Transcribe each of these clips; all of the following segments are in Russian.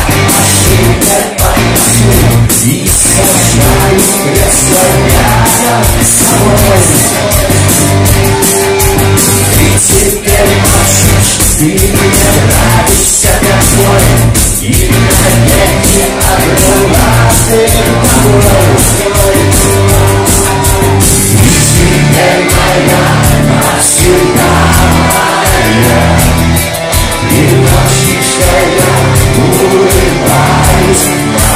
И сажаю кресло рядом с собой. Ты теперь можешь, ты мне нравишься такой, и навеки обрываты тобой. Ты теперь моя, навсегда моя. И ночи, что я улыбаюсь,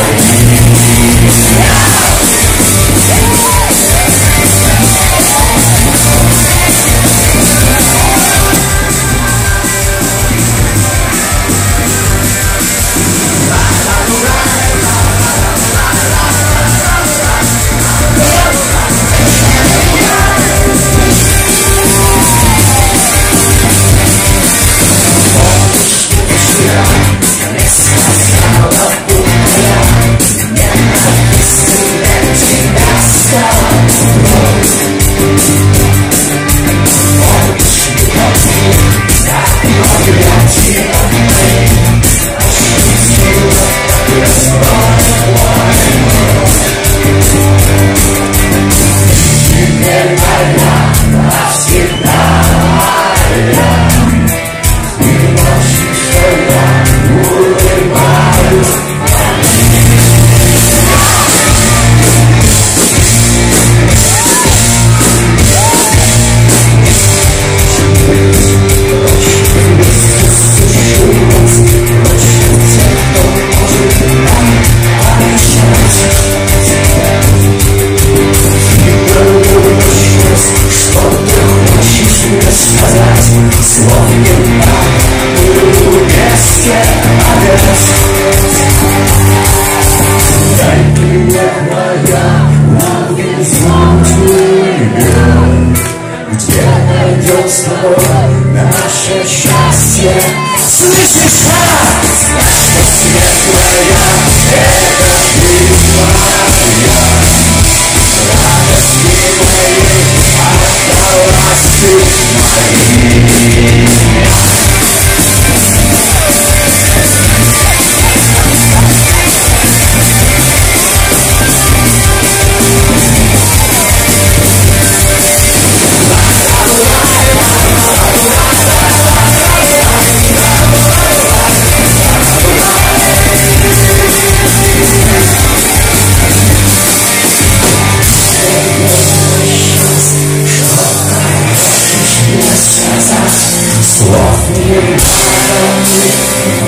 наше счастье. Слышишь, наша светлая, это ты моя. Радости моей отдалась ты моей. Слов не надо.